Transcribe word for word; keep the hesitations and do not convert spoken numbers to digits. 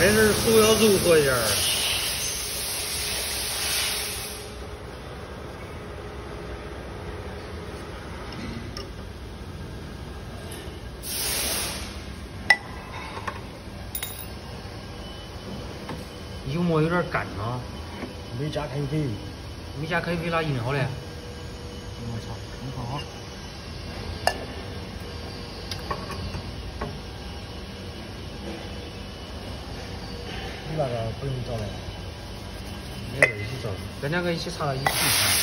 的是手要柔和一点儿。油馍有点干啊。 没加开水。 没加开水哪硬好嘞？ 我操，你看哈。 你那个不用找了， 两个一起找，跟两个一起插到一起。